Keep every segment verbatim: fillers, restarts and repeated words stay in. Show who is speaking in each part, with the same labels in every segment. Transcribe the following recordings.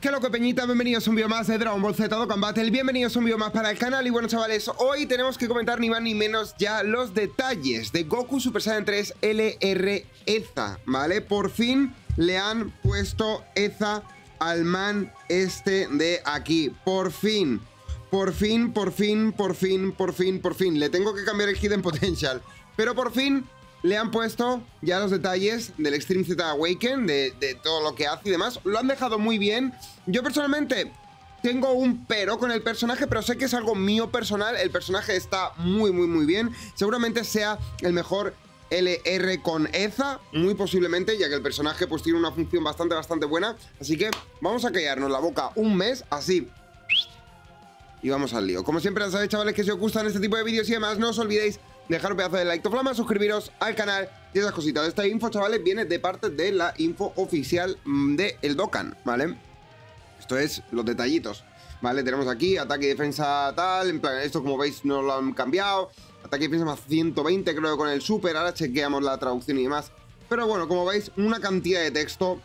Speaker 1: ¿Qué loco, peñita? Bienvenidos a un vídeo más de Dragon Ball Z Dokkan Battle. Bienvenidos a un vídeo más para el canal. Y bueno, chavales, hoy tenemos que comentar ni más ni menos ya los detalles de Goku Super Saiyan tres L R EZA, ¿vale? Por fin le han puesto EZA al man este de aquí. Por fin. Por fin, por fin, por fin, por fin, por fin. Le tengo que cambiar el Hidden Potential. Pero por fin le han puesto ya los detalles del Extreme Z Awaken, de, de todo lo que hace y demás. Lo han dejado muy bien. Yo personalmente tengo un pero con el personaje, pero sé que es algo mío personal. El personaje está muy, muy, muy bien. Seguramente sea el mejor L R con EZA, muy posiblemente, ya que el personaje pues tiene una función bastante, bastante buena. Así que vamos a callarnos la boca un mes, así. Y vamos al lío. Como siempre, ya sabéis, chavales, que si os gustan este tipo de vídeos y demás, no os olvidéis dejar un pedazo de like, flama, suscribiros al canal y esas cositas. Esta info, chavales, viene de parte de la info oficial de el Dokkan, ¿vale? Esto es los detallitos, ¿vale? Tenemos aquí ataque y defensa tal, en plan, esto como veis no lo han cambiado. Ataque y defensa más ciento veinte, creo, con el super. Ahora chequeamos la traducción y demás. Pero bueno, como veis, una cantidad de texto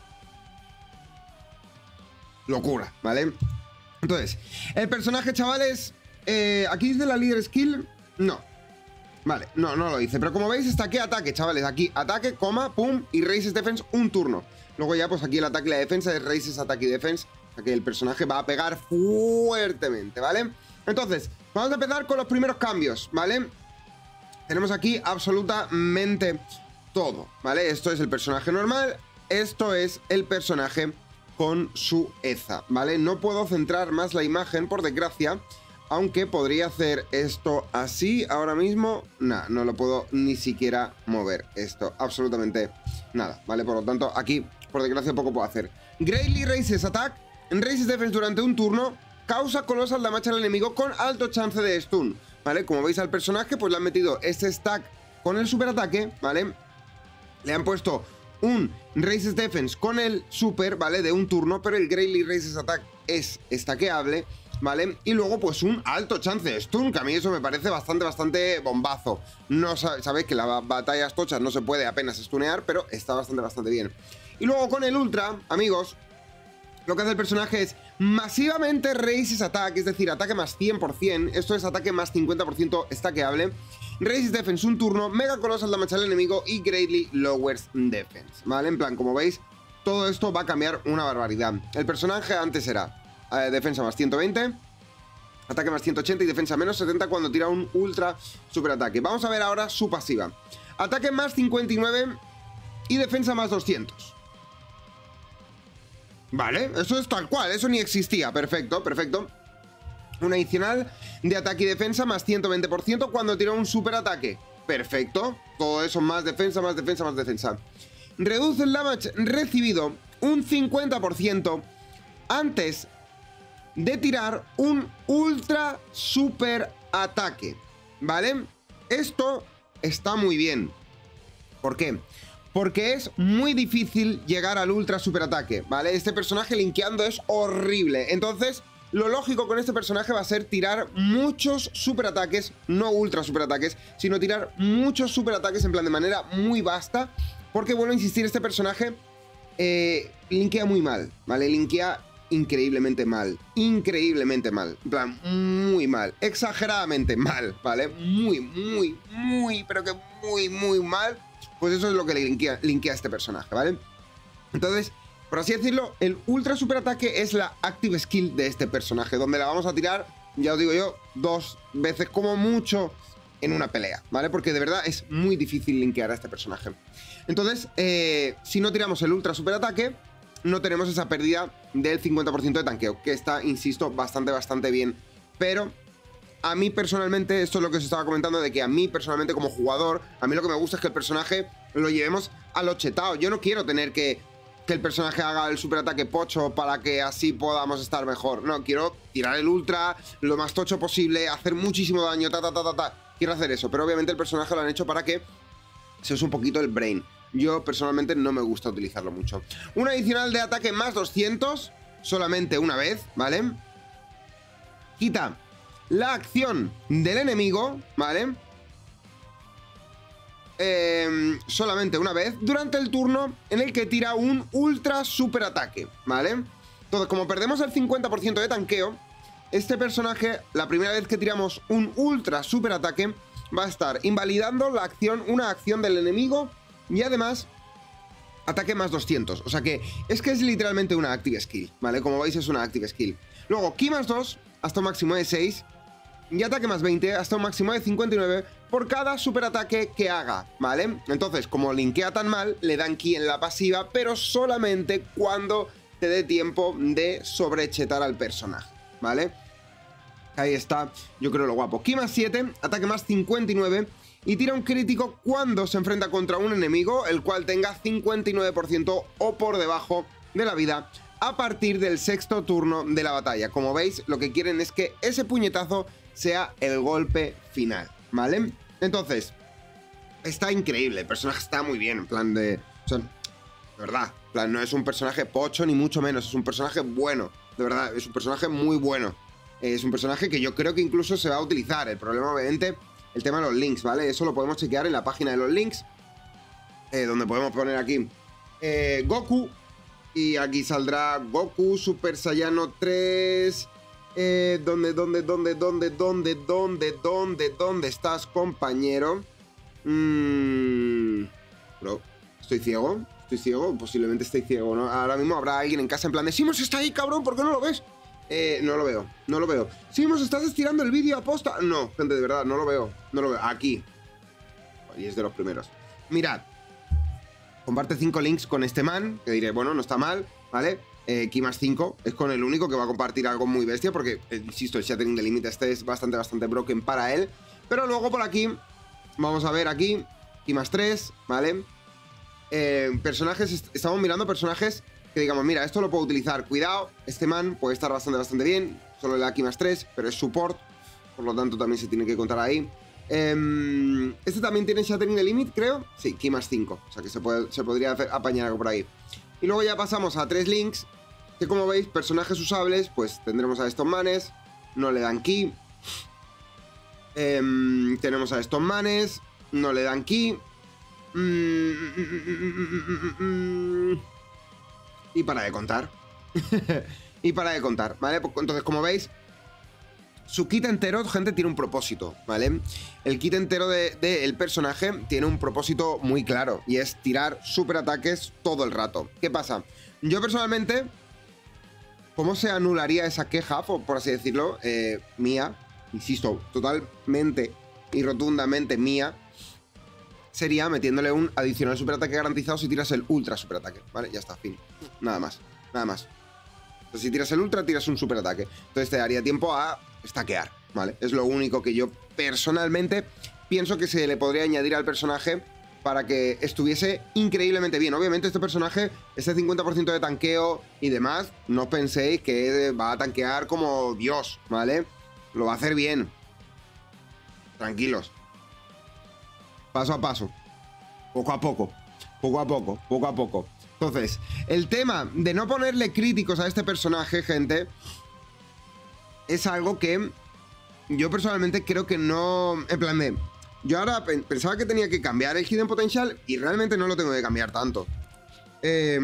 Speaker 1: locura, ¿vale? Entonces, el personaje, chavales, eh, aquí dice la líder skill, no. Vale, no, no lo dice, pero como veis está aquí ataque, chavales, aquí ataque, coma, pum, y raises defense un turno. Luego ya pues aquí el ataque y la defensa es raises, ataque y defense, o sea que el personaje va a pegar fuertemente, ¿vale? Entonces, vamos a empezar con los primeros cambios, ¿vale? Tenemos aquí absolutamente todo, ¿vale? Esto es el personaje normal, esto es el personaje con su EZA, ¿vale? No puedo centrar más la imagen, por desgracia, aunque podría hacer esto así ahora mismo. Nada, no lo puedo ni siquiera mover esto, absolutamente nada, ¿vale? Por lo tanto, aquí, por desgracia, poco puedo hacer. Greatly Raises Attack, Raises Defense durante un turno, causa Colossal Damage al enemigo con alto chance de stun, ¿vale? Como veis al personaje, pues le han metido este stack con el super ataque, ¿vale? Le han puesto un Raises Defense con el super, ¿vale? De un turno, pero el Greatly Raises Attack es stackeable, ¿vale? Y luego pues un alto chance de stun, que a mí eso me parece bastante, bastante bombazo. No sabéis que las batallas tochas no se puede apenas stunear, pero está bastante, bastante bien. Y luego con el ultra, amigos, lo que hace el personaje es masivamente raises attack, es decir, ataque más cien por cien. Esto es ataque más cincuenta por ciento stackeable. Raises defense un turno, mega colossal damage al enemigo y greatly lowers defense, ¿vale? En plan, como veis, todo esto va a cambiar una barbaridad. El personaje antes era Eh, defensa más ciento veinte, ataque más ciento ochenta y defensa menos setenta cuando tira un ultra super ataque. Vamos a ver ahora su pasiva. Ataque más cincuenta y nueve y defensa más doscientos. Vale, eso es tal cual, eso ni existía. Perfecto, perfecto. Un adicional de ataque y defensa más ciento veinte por ciento cuando tira un super ataque. Perfecto, todo eso más defensa, más defensa, más defensa. Reduce el damage recibido un cincuenta por ciento antes de tirar un ultra super ataque, ¿vale? Esto está muy bien. ¿Por qué? Porque es muy difícil llegar al ultra super ataque, ¿vale? Este personaje linkeando es horrible. Entonces, lo lógico con este personaje va a ser tirar muchos super ataques, no ultra super ataques, sino tirar muchos super ataques en plan de manera muy vasta. Porque, vuelvo a insistir, este personaje eh, linkea muy mal, ¿vale? Linkea increíblemente mal, increíblemente mal, en plan, muy mal, exageradamente mal, ¿vale? Muy, muy, muy, pero que muy, muy mal, pues eso es lo que le linkea, linkea a este personaje, ¿vale? Entonces, por así decirlo, el ultra super ataque es la active skill de este personaje, donde la vamos a tirar, ya os digo yo, dos veces como mucho en una pelea, ¿vale? Porque de verdad es muy difícil linkear a este personaje. Entonces, eh, si no tiramos el ultra super ataque, no tenemos esa pérdida del cincuenta por ciento de tanqueo, que está, insisto, bastante, bastante bien. Pero a mí personalmente, esto es lo que os estaba comentando, de que a mí personalmente como jugador, a mí lo que me gusta es que el personaje lo llevemos a lo chetado. Yo no quiero tener que, que el personaje haga el superataque pocho para que así podamos estar mejor. No, quiero tirar el ultra lo más tocho posible, hacer muchísimo daño, ta, ta, ta, ta, ta. Quiero hacer eso, pero obviamente el personaje lo han hecho para que se use un poquito el brain. Yo personalmente no me gusta utilizarlo mucho. Un adicional de ataque más doscientos, solamente una vez, ¿vale? Quita la acción del enemigo, ¿vale? Eh, solamente una vez durante el turno en el que tira un ultra super ataque, ¿vale? Entonces, como perdemos el cincuenta por ciento de tanqueo, este personaje, la primera vez que tiramos un ultra super ataque, va a estar invalidando la acción, una acción del enemigo y además ataque más doscientos. O sea que es que es literalmente una active skill, ¿vale? Como veis es una active skill. Luego, ki más dos hasta un máximo de seis y ataque más veinte hasta un máximo de cincuenta y nueve por cada super ataque que haga, ¿vale? Entonces, como linkea tan mal, le dan ki en la pasiva, pero solamente cuando te dé tiempo de sobrechetar al personaje, ¿vale? Ahí está, yo creo lo guapo. Ki más siete, ataque más cincuenta y nueve y tira un crítico cuando se enfrenta contra un enemigo, el cual tenga cincuenta y nueve por ciento o por debajo de la vida a partir del sexto turno de la batalla. Como veis, lo que quieren es que ese puñetazo sea el golpe final, ¿vale? Entonces, está increíble, el personaje está muy bien, en plan de... O sea, de verdad, en plan, no es un personaje pocho ni mucho menos, es un personaje bueno, de verdad, es un personaje muy bueno. Es un personaje que yo creo que incluso se va a utilizar. El problema, obviamente, el tema de los links, ¿vale? Eso lo podemos chequear en la página de los links, eh, donde podemos poner aquí eh, Goku, y aquí saldrá Goku Super Saiyano tres. Eh, ¿Dónde, dónde, dónde, dónde, dónde, dónde, dónde, dónde estás, compañero? Mmm... Bro, ¿estoy ciego? ¿Estoy ciego? Posiblemente estoy ciego, ¿no? Ahora mismo habrá alguien en casa en plan de Simos está ahí, cabrón, ¿por qué no lo ves? Eh, no lo veo, no lo veo. Simos, ¿estás estirando el vídeo a posta? No, gente, de verdad, no lo veo, no lo veo. Aquí. Y es de los primeros. Mirad. Comparte cinco links con este man, que diré, bueno, no está mal, ¿vale? Eh, ki más cinco, es con el único que va a compartir algo muy bestia, porque, eh, insisto, el Shattering the Limit este es bastante, bastante broken para él. Pero luego por aquí, vamos a ver aquí, ki más tres, ¿vale? Eh, personajes, est estamos mirando personajes que digamos, mira, esto lo puedo utilizar, cuidado, este man puede estar bastante, bastante bien, solo le da ki más tres, pero es support, por lo tanto también se tiene que contar ahí. Eh, este también tiene Shattering the Limit, creo, sí, ki más cinco, o sea que se, puede, se podría hacer, apañar algo por ahí. Y luego ya pasamos a tres links, que como veis, personajes usables, pues tendremos a estos manes, no le dan ki. Eh, tenemos a estos manes, no le dan ki. Mm, mm, mm, mm, mm, y para de contar. Y para de contar, ¿vale? Entonces, como veis, su kit entero, gente, tiene un propósito, ¿vale? El kit entero del de, de personaje tiene un propósito muy claro, y es tirar super ataques todo el rato. ¿Qué pasa? Yo personalmente, ¿cómo se anularía esa queja, por, por así decirlo, eh, mía? Insisto, totalmente y rotundamente mía. Sería metiéndole un adicional superataque garantizado si tiras el ultra superataque, ¿vale? Ya está, fin. Nada más, nada más. Entonces, si tiras el ultra, tiras un superataque. Entonces te daría tiempo a stackear, ¿vale? Es lo único que yo personalmente pienso que se le podría añadir al personaje para que estuviese increíblemente bien. Obviamente este personaje, este cincuenta por ciento de tanqueo y demás, no penséis que va a tanquear como Dios, ¿vale? Lo va a hacer bien. Tranquilos. Paso a paso, poco a poco, poco a poco, poco a poco. Entonces, el tema de no ponerle críticos a este personaje, gente, es algo que yo personalmente creo que no... En plan de... Yo ahora pensaba que tenía que cambiar el Hidden Potential y realmente no lo tengo que cambiar tanto. Eh,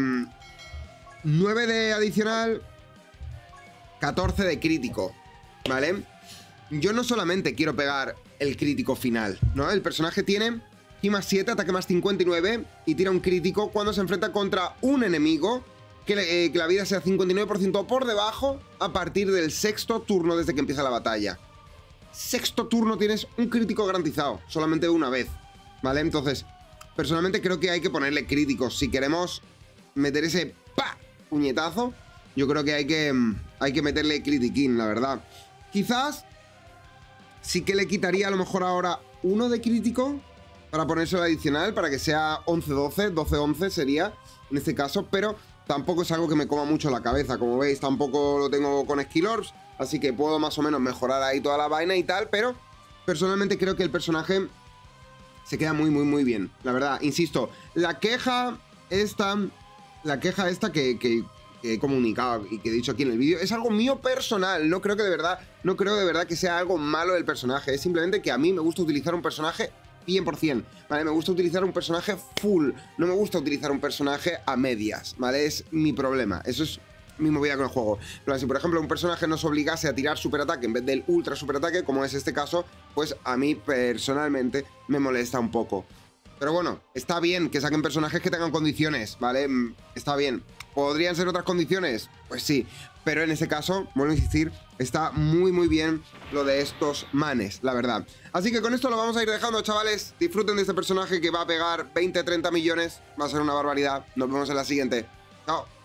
Speaker 1: nueve de adicional, catorce de crítico, ¿vale? Yo no solamente quiero pegar el crítico final, ¿no? El personaje tiene ki más siete, ataque más cincuenta y nueve y tira un crítico cuando se enfrenta contra un enemigo que, le, eh, que la vida sea cincuenta y nueve por ciento por debajo a partir del sexto turno desde que empieza la batalla. Sexto turno tienes un crítico garantizado, solamente una vez, ¿vale? Entonces, personalmente creo que hay que ponerle críticos. Si queremos meter ese ¡pa! Puñetazo, yo creo que hay que, hay que meterle critiquín, la verdad. Quizás sí que le quitaría a lo mejor ahora uno de crítico para ponérselo adicional, para que sea once doce, doce once sería en este caso, pero tampoco es algo que me coma mucho la cabeza. Como veis, tampoco lo tengo con Skill Orbs, así que puedo más o menos mejorar ahí toda la vaina y tal, pero personalmente creo que el personaje se queda muy, muy, muy bien. La verdad, insisto, la queja esta, la queja esta que... que que he comunicado y que he dicho aquí en el vídeo, es algo mío personal, no creo que de verdad, no creo de verdad que sea algo malo del personaje, es simplemente que a mí me gusta utilizar un personaje cien por cien, ¿vale? Me gusta utilizar un personaje full, no me gusta utilizar un personaje a medias, ¿vale? Es mi problema, eso es mi movida con el juego. Pero si por ejemplo un personaje nos obligase a tirar superataque en vez del ultra superataque, como es este caso, pues a mí personalmente me molesta un poco. Pero bueno, está bien que saquen personajes que tengan condiciones, ¿vale? Está bien. ¿Podrían ser otras condiciones? Pues sí. Pero en ese caso, vuelvo a insistir, está muy muy bien lo de estos manes, la verdad. Así que con esto lo vamos a ir dejando, chavales. Disfruten de este personaje que va a pegar veinte a treinta millones. Va a ser una barbaridad. Nos vemos en la siguiente. Chao.